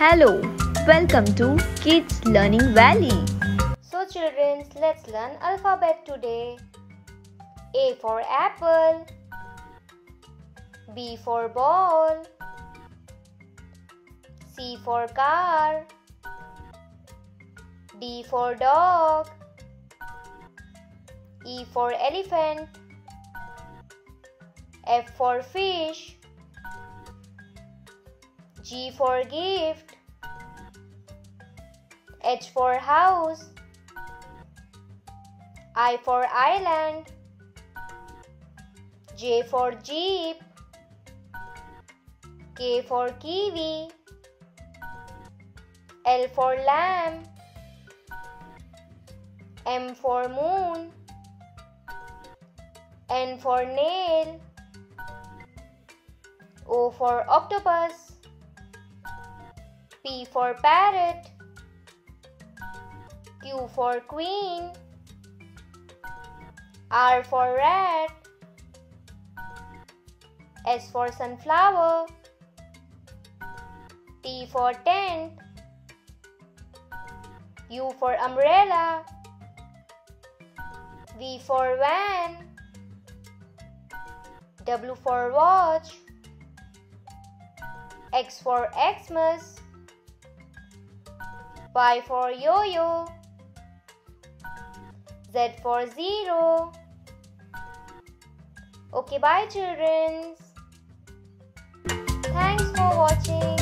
Hello, welcome to Kids Learning Valley. So children, let's learn alphabet today. A for apple, B for ball, C for car, D for dog, E for elephant, F for fish, G for gift, H for house, I for island, J for jeep, K for kiwi, L for lamb, M for moon, N for nail, O for octopus, P for parrot, Q for queen, R for rat, S for sunflower, T for tent, U for umbrella, V for van, W for watch, X for Xmas, Y for yo-yo, Z for zero. Okay, bye children. Thanks for watching.